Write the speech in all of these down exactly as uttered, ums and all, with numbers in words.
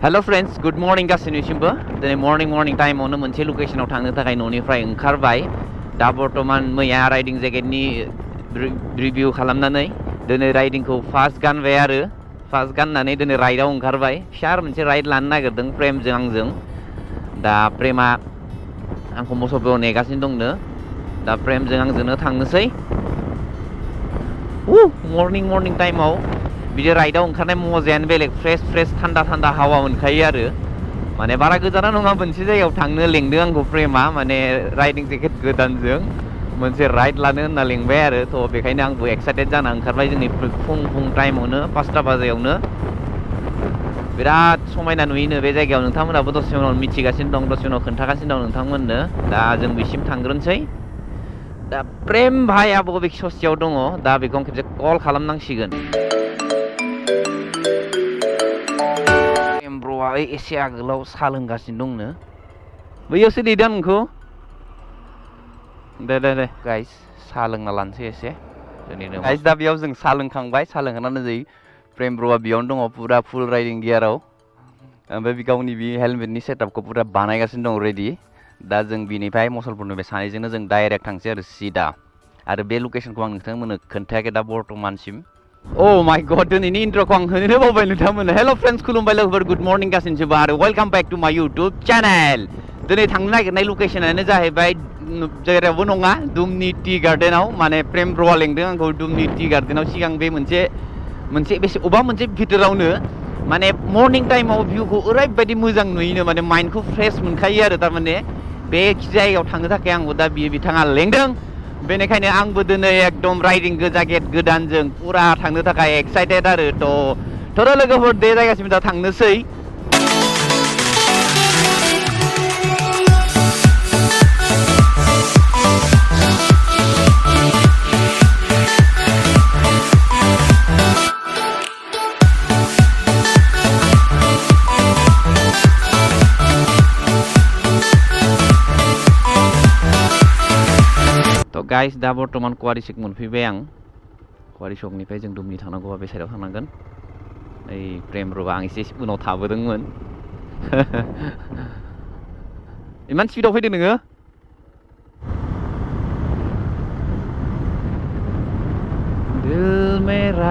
Hello friends, good morning गासिनिसिमबो दिनै morning morning time आवनो मोनसे लोकेशनाव थांनो थाखाय न'निफ्राय ओंखारबाय दा बर्तमान मैया राइडिं जेकेटनि रिभिउ खालामनानै दिनै राइडिंखौ फार्स्ट गानबाय आरो फार्स्ट गाननानै दिनै राइडआव ओंखारबाय फिसा मोनसे राइड लानो नागिरदों प्रेमजों आंजों दा प्रेमा आंखौ मोसौआव नेगासिनो दंनो दा प्रेमजों आंजोंनो थांनोसै उ मर्निं मर्निं टाइमाव बिदि राइडआव ओंखारनाय मजायानो बेलेग फ्रेश फ्रेश थान्दा थान्दा हावा मोनखायो आरो माने बारा गोजाना नङा मोनसे जायगायाव थांनो लेंदों आंखौ प्रेमा माने राइडिं जेकेट गोदानजों मोनसे राइड लानो होनना लेंबाय आरो थ' बेखायनो आंबो एक्साइटेड जाना ओंखारबाय जोंनि फुं फुं टाइमावनो पासथा बाजायावनो बिराद समायना नुयोनो बे जायगायाव नोंथांमोनाबो दसे उनाव मिथिगासिनो दं दसे उनाव खोन्थागासिनो दं नोंथांमोननो दा जों बिसिम थांग्रोनोसै दा प्रेम भाइया बबे ससेयाव दङ दा बेखौ आं खेबसे कल खालामनांसिगोन ब्र'आ एसे आगोलाव साहा लोंगासिनो दंनो बैयावसो नेदों नोंखौ दे दे दे गाइस साहा लोंना लानोसै एसे गाइस दा बेयाव जों साहा लोंखांबाय साहा लोंखांनानै जै प्रेम ब्र'आ बेयावनो दङ पुरा फुल राइडिं गियाराव ओमफ्राय बे गावनि बे हेलमेटनि सेटआपखौ पुरा बानायगासिनो दं रेडि दा जों बिनिफ्राय मसलपुरनिफ्राय सानैजोंनो जों डाइरेक्ट थांसै आरो सिदा आरो बे लकेसनखौ आं नोंथांमोननो खोन्थायाखै दा बर्तमानसिम Oh my god, दिनैनि इन्ट्र'खौ आं होनो बावबाय नोंथांमोननो हेल' फ्रेन्ड्स खुलुमबाय लोगोफोर गुड मर्निं गासिनिबो आरो welcome back to my YouTube channel दिनै थांनो नागिरनाय लकेसनानो जाहैबाय जेरावबो नङा दुमनि टि गार्डेनाव माने प्रेम ब्र'आ लेंदों आंखौ दुमनि टि गार्डेनाव सिगां बे मोनसे मोनसे बेसे अबा मोनसे भितरावनो माने मर्निं टाइमाव भिउखौ ओरैबायदि मोजां नुयोनो माने माइन्डखौ फ्रेश मोनखायो आरो थारमाने बे जायगायाव थांनो थाखाय आंबो दा बियो बिथाङा लेंदों बेनिखायनो आंबो दिनै एकदम राइडिं जेकेट गोदानजों पुरा थांनो थाखाय एक्साइटेड आरो थ' थ' लोगोफोर बे जायगासिम दा थांनोसै गाइस दा बर्तमान कुवारि सक मोनफैबाय आं कुवारि सकनिफ्राय जों दुमनि थांनांगौबा बे साइडआव थांनांगोन ओइ प्रेम ब्र'आ आं एसे उनाव थाबोदोंमोन इमान स्पिडआव फैदों नोङो दिल मेरा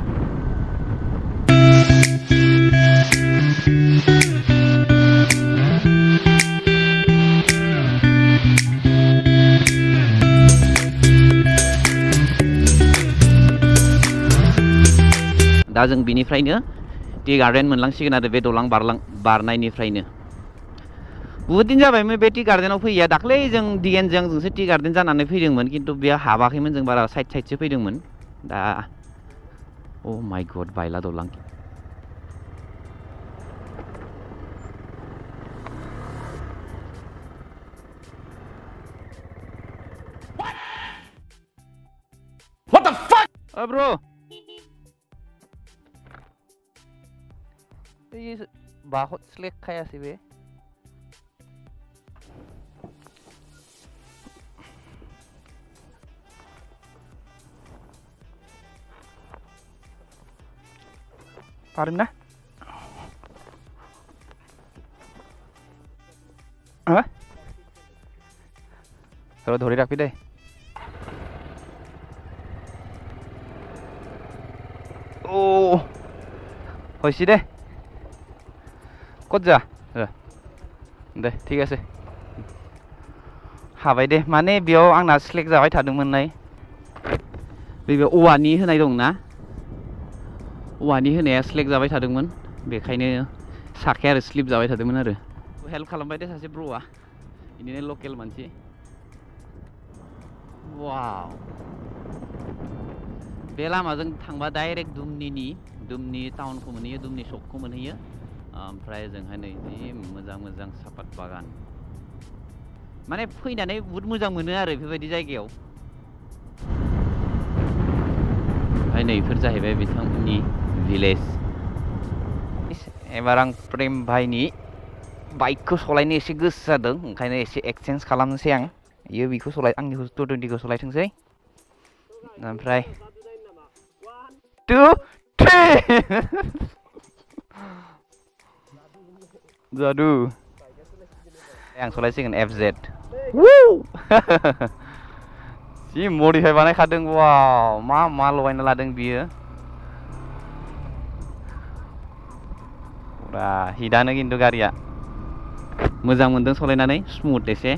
दा जों बिनिफ्रायनो टि गार्डेन मोनलांसिगोन आरो बे दलां बारलां बारनायनिफ्रायनो बुहुद दिन जाबायमोन बे टि गार्डेनाव फैया दाख्लै जों डिएनजों जोंसो टि गार्डेन जानानै फैदोंमोन खिन्थु बेयाव हाबाखैमोन जों बारा साइड साइडसो फैदोंमोन दा अ माय गड बायला दलां What the fuck? Oh bro bahut slick kayak sih be parin na apa kalau ধরে রাখবি দে ও হইছি দে ক'ত যা দে ঠিক আছে हाबाय दे माने बेयाव आंना स्लेक जाबाय थादोंमोन नाय बे औवानि होनाय दंना औवानि होनाया स्लेक जाबाय थादोंमोन बेखायनो साखाया आरो स्लिप जाबाय थादोंमोन आरो हेल्प खालामबाय दे सासे ब्र'आ बिदिनो लकेल मानसि वाव बे लामाजों थांबा डाइरेक्ट दुमनिनि दुमनि टाउनखौ मोनहैयो दुमनि सकखौ मोनहैयो ओमफ्राय जोंहा नै जि मोजां मोजां सापात बागान माने फैनानै बुहुद मोजां मोनो आरो बेबायदि जायगायाव ओमफ्राय नैफोर जाहैबाय बिथांमोननि भिलेज एबार आं प्रेम भाइनि बाइकखौ सलायनो एसे गोसो जादों ओंखायनो एसे एक्सचेन्ज खालामनोसै आं इयो बिखौ सलाय आंनिखौ टु टुवेन्टिखौ सलायथोंसै ओमफ्राय two three Aduh. Yang solaisikan F Z. Woo! Si modify बानायखादों wow, मा मा लगायना लादों बियो. Wah, hidaनो खिन्थु गारिया. मोजां मोनदों सलायनानै स्मुथ एसे.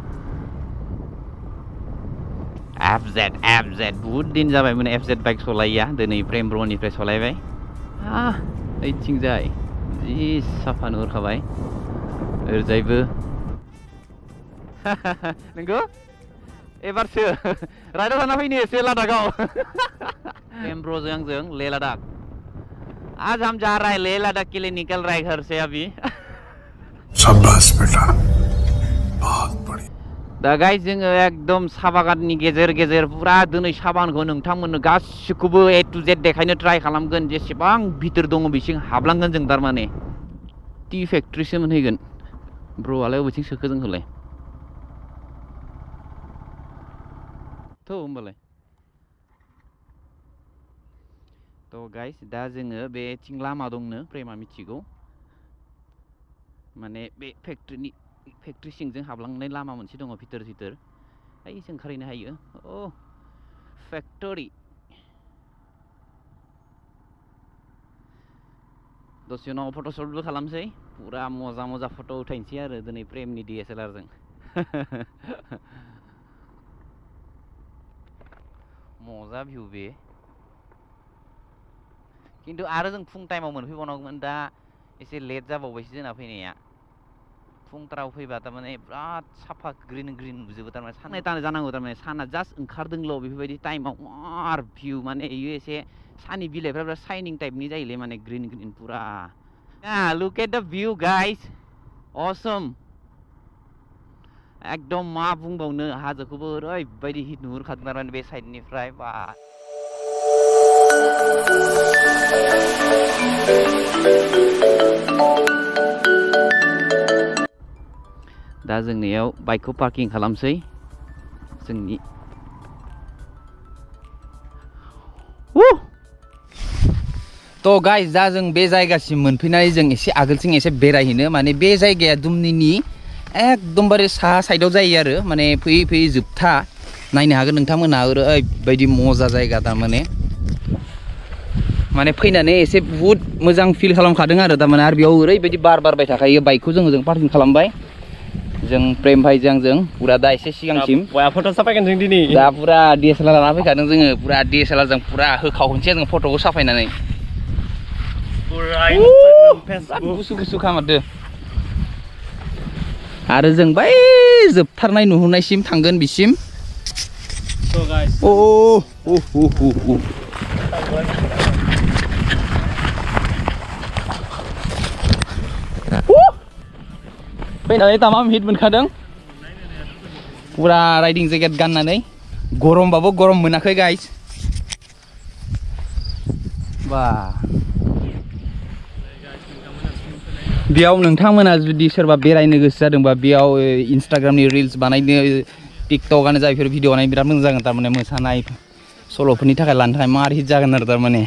F Z F Z बहुत दिन जाबायमोन F Z बाइक सलायैया दिनै फ्रेम ब्रनिफ्राय सलायबाय. Ah, ओइथिंजाय जि साफा नुहुरखाबाय. ओरैजायबो नंगौ एबारसो राइडआव थाना फैनि एसे लादाखआव. फ्रेम ब्रजों आंजों ले लादाख. आज हम जा रहे हैं ले लद्दाख के लिए निकल रहे हैं घर से अभी. शाबाश बेटा बहुत बढ़िया. दा गाइस जोङो एकदम साहा बागाननि गेजेर गेजेर पुरा दिनै साहा बागानखौ नोंथांमोननो गासिखौबो ए टु जेड देखायनो ट्राइ खालामगोन. जेसेबां भितर दङ बिसिं हाबलांगोन जों थारमाने. टि फेक्ट्रिसो मोनहैगोन. ब्र'आलाय बबेथिं सोखो जोंखौलाय? थ' होमबालाय. थ' गाइस दा जोङो बेथिं लामा दंनो प्रेमा मिथिगौ. माने बे फेक्ट्रिनि फेक्ट्रि सिंजों हाबलांनाय लामा मोनसे दङ भितर भितर. ओइ जों ओंखारहैनो हायो. A factory. दसे उनाव फट'शटबो खालामसै. पुरा मोजां मोजां फट' उठायनोसै आरो दिनै प्रेमनि डि एस एल आर जों. मोजा भिउ बे. खिन्थु आरो जों फुं टाइमाव मोनफैबावनांगौमोन. दा एसे लेट जाबावबायसो जोंना फैनाया. फुंथाराव फैबा थारमाने बिराद साफा ग्रिन ग्रिन नुजोबो थारमाने. साननाय ताना जानांगौ थारमाने. साना जास्ट ओंखारदोंल' बेफोरबायदि टाइमाव मार भिउ माने इयो एसे सानि बिलाइफ्रा बिराद शाइनिं टाइपनि जायोलै माने ग्रिन ग्रिन पुरा. Yeah, look at the view guys. Awesome. एकदम मा बुंबावनो हाजोखौबो ओरैबायदि हिट नुहुरखादों थारमाने बे साइडनिफ्राय बा. दा जोंनियाव बाइकखौ पार्किं खालामसै जोंनि. थ' गाइस दा जों बे जायगासिम मोनफैनानै जों एसे आगोलथिं एसे बेरायहैनो. माने बे जायगाया दुमनिनि एकदमबारे साहा साइडआव जायो आरो माने फैयै फैयै जोबथा नायनो हागोन नोंथांमोनहा ओरैबायदि मजा जायगा थारमाने. माने फैनानै एसे बहुत मोजां फिल खालामखादों आरो थारमाने. आरो बेयाव ओरैबायदि बार बारबाय थाखायो. बाइकखौ जोङो जों पार्किं खालामबाय. जों प्रेम भाइजों आंजों पुरा दा एसे सिगांसिम फट' साफायगोन जों दिनै. दा पुरा डि एस एल आर लाना फैखादों जोङो. पुरा डि एस एल आर जों पुरा होखावनोसै जों फट'खौ साफायनानै. गुसु गुसु खामारदो. आरो जों बै जोबथारनाय नुहुरनायसिम थांगोन बिसिम. अ अ अ फैनानै तामाम हिट मोनखादों. पुरा राइडिं जेकेट गाननानै. गरमबाबो गरम मोनाखै गाइस. बा बेयाव नोंथांमोना जुदि सोरबा बेरायनो गोसो जादोंबा बेयाव इन्स्टाग्रामनि रिल्स बानायनो टिकटकआनो जा बेफोर भिडिअ बानायनो बिराद मोजां जागोन थारमाने. मोसानाय सल'फोरनि थाखाय लानो थाखाय मार हिट जागोन आरो थारमाने.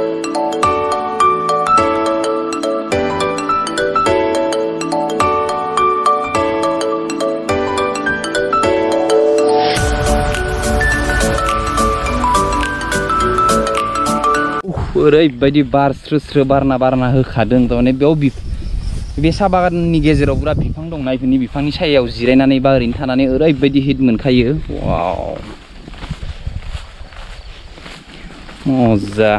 ओरैबायदि बार स्रो स्रो बारना बारना होखादों थारमाने. बेयाव बे साहा बागाननि गेजेराव पुरा बिफां दंना बेफोरनि बिफांनि सायायाव जिरायनानै बा ओरैनो थानानै ओरैबायदि हिट मोनखायो. वाव मजा.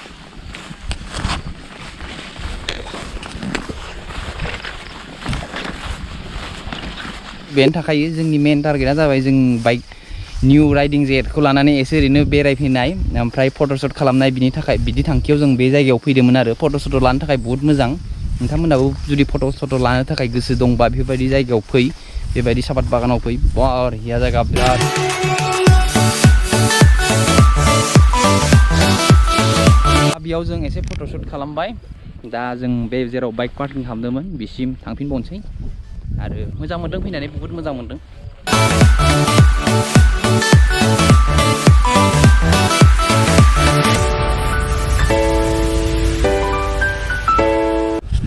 बेनि थाखाय जोंनि मेन टारगेटआ जाबाय जों बाइक निउ राइडिं जेकेटखौ लानानै एसे ओरैनो बेरायफैनाय ओमफ्राय फट'शट खालामनाय. बिनि थाखाय बिदि थांखियाव जों बे जायगायाव फैदोंमोन आरो. फट'शट लानो थाखाय बहुत मोजां. नोंथांमोनाबो जुदि फट'शट लानो थाखाय गोसो दंबा बेफोरबायदि जायगायाव फै. बेबायदि सापात बागानाव फै. बरिया जायगा बिराद. बेयाव जों एसे फट'शट खालामबाय. दा जों बे जेराव बाइक पार्किं खालामदोंमोन बिसिम थांफिनबावनोसै. आरो मोजां मोनदों फैनानै बहुत मोजां मोनदों.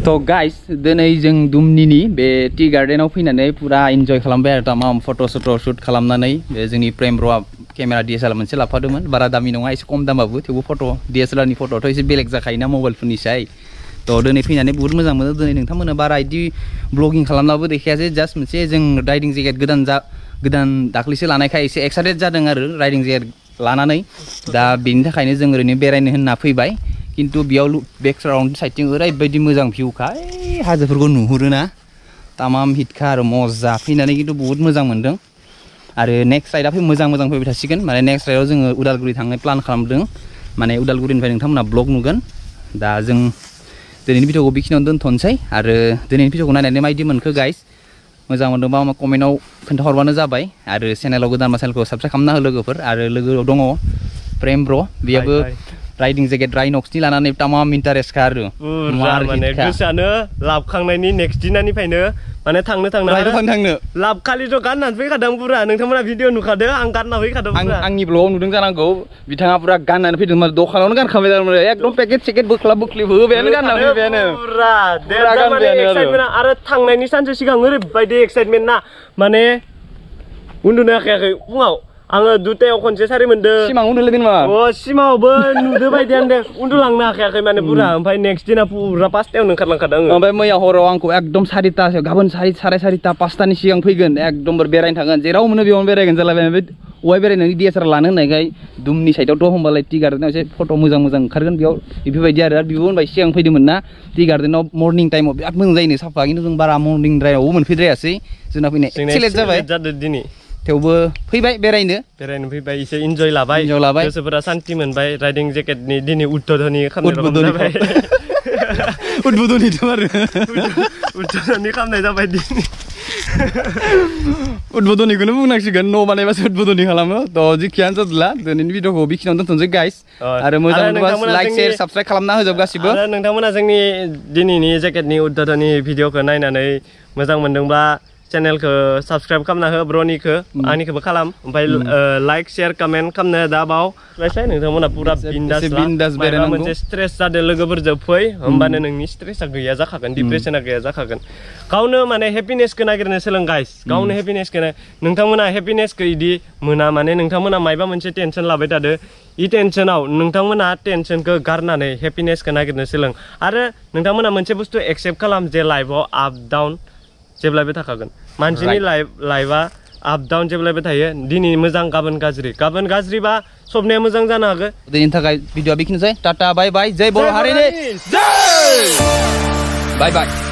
तो गाइस दिनै जों दुमनिनि बे टी गार्डेनाव फैनानै पुरा एन्जय खालामबाय आरो तमाम फट' सट' शुट खालामनानै बे जोंनि प्रेम ब्र'आ camera D S L R मोनसे लाफादोंमोन बारा दामि नङा एसे खम दामबाबो थेवबो फट' डि एस एल आर नि फट'आथ' एसे बेलेग जाखायोना मबाइलफोरनिसाय तो दिनै फैनानै बहुत मोजां मोनो दिनै नोंथांमोना बारा इदि ब्लगिं खालामनाबो देखायासै जास्ट मोनसे जों राइडिं जेकेट गोदान जा गोदान दाख्लैसो लानायखाय एसे एक्साइटेड जादों आरो राइडिं जेकेट लानानै दा बेनि थाखायनो जों ओरैनो बेरायनो होनना फैबाय किन्तु बेयाव बेकग्राउन्ड साइडथिं ओरैबायदि मोजां भिउखा ओइ हाजोफोरखौ नुहुरोना तामाम हिटखा आरो मजा फैनानै किन्तु बहुत मोजां मोनदों आरो नेक्स्ट राइडआ फै मोजां मोजां फैबाय थासिगोन माने नेक्स्ट राइडआव जोङो उदालगुरि थांनो प्लान खालामदों माने उदालगुरिनिफ्राय नोंथांमोना ब्लग नुगोन दा जों दिनैनि भिडिअखौ बेखिनियावनो दोनथ'नोसै आरो दिनैनि भिडिअखौ नायनानै माबायदि मोनखो गाइस मोजां मोनदोंबा कमेन्टआव खोन्थाहरबानो जाबाय आरो चेनेलाव गोदान चेनेलखौ साबस्क्राइब खालामना हो लोगोफोर आरो लोगोआव दङ प्रेम ब्र' बेयाबो राइडिं जेकेट राइनक्सनि लानानै तामाम इन्टारेस्ट आरो माने गोसोआनो लाबखांनायनि नेक्स्ट दिनानिफ्रायनो माने थांनो थांनो थांनो लाब खालिथ' गाननानै फैखादों पुरा नोंथांमोना भिडिअ नुखादों आं गानना फैखादों आंनि ब्लगाव नुदों जानांगौ बिथाङा पुरा गाननानै फैदोंमोन दखानावनो गानखाबाय थारमाने एकदम पेकेट सेकेट बोख्लाब बोख्लिब होबायानो गानना फैबायानो पुरा माने एक्साइटमेन्ट आरो थांनायनि सानसे सिगां ओरैबायदि एक्साइटमेन्ट ना माने उन्दुनो हाखायाखै फुङाव आङो दुटायाव खनसे सारि मोनदों सिमां उन्दुलायदों नामा अ सिमाङावबो नुदो बायदियानो दे उन्दुलांनो हाखायाखै माने पुरा ओमफ्राय नेक्स्ट दिना पुरा पासतायावनो ओंखारलांखादों आङो ओमफ्राय मैया हराव आंखौ एकदम सारितासो गाबोन सारि साराय सारिता पासतानि सिगां फैगोन एकदम बेरायनो थांगोन जेराव मोनो बेयावनो बेरायगोन जालायबाय ओमफ्राय अहाय बेरायनानै डि एस एल आर लानो होननायखाय दुमनि साइडआवथ' होमबालाय टी गार्डेनाव एसे फट' मोजां मोजां ओंखारगोन बेयाव बेफोरबायदि आरो बिबो होनबाय सिगां फैदोंमोन ना टी गार्डेनाव मर्निं टाइमाव बिराद मोजां जायोनो साफा किन्तु जों बारा मर्निं द्राइभआवबो मोनफैद्रायासै जोंना फैनाय एसे लेट जाबाय दिनै थेवबो फैबाय बेरायनो बेरायनो फैबाय एसे इन्जय लाबाय गोसोफोरा सान्ति मोनबाय राइडिं जेकेटनि दिनै उद्बोधनि खालामनाय जाबाय उद्बोधनिथ' आरो उद्बोधनि खालामनाय जाबाय दिनै उद्बोधनिखौनो बुंनांसिगोन न' बानायबासो उद्बोधनि खालामो थ' जिखियानो जादोंला दिनैनि भिडिअखौ बेखिनियावनो दोनथ'नोसै गाइस आरो मोजां मोनोबा लाइक शेयार साबस्क्राइब खालामना होजोब गासिबो आरो नोंथांमोना जोंनि दिनैनि जेकेटनि उद्बोधनि भिडिअखौ नायनानै मोजां मोनदोंब्ला चेनेलखौ साबस्क्राइब खालामना हो ब्रनिखौ आंनिखौबो खालाम ओमफ्राय लाइक शेयार कमेन्ट खालामनो दा बाव लायसाय नोंथांमोना पुरा बिन्दास माबा मोनसे स्ट्रेस जादों लोगोफोरजों फै होमबानो नोंनि स्ट्रेसा गैया जाखागोन डिप्रेसना गैया जाखागोन गावनो माने हेपिनेसखौ नागिरनो सोलों गाइस गावनो हेपिनेसखौ नोंथांमोना हेपिनेसखौ इदि मोना माने नोंथांमोना मायबा मोनसे टेनसन लाबाय थादो इ टेनसनाव नोंथांमोना टेनसनखौ गारनानै हेपिनेसखौ नागिरनो सोलों आरो नोंथांमोना मोनसे बुस्थु एक्सेप्ट खालाम जे लाइफआव आप डाउन जेब्लाबो थाखागोन मानसिनि लाइफ लाइफआ आप डाउन जेब्लाबो थायो दिनै मोजां गाबोन गाज्रि गाबोन गाज्रिबा सबनाया मोजां जानो हागौ दिनैनि थाखाय भिडिअआ बेखिनिसै टाटा बाय बाय जय बर' हारिनि जय बाय बाय